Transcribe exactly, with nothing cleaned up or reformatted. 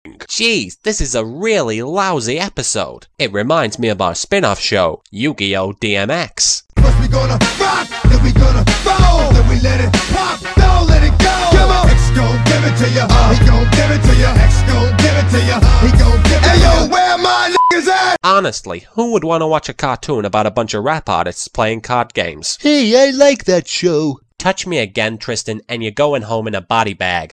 Jeez, this is a really lousy episode. It reminds me of our spin-off show, Yu-Gi-Oh! D M X. First we gonna rock, then we gonna roll, then we let it pop, don't let it go. Come on, X gon' give it to ya, uh, he gon' give it to ya. X gon' give it to ya, he gon' give it to ya. Hey yo, where my niggas at? Honestly, who would want to watch a cartoon about a bunch of rap artists playing card games? Hey, I like that show. Touch me again, Tristan, and you're going home in a body bag.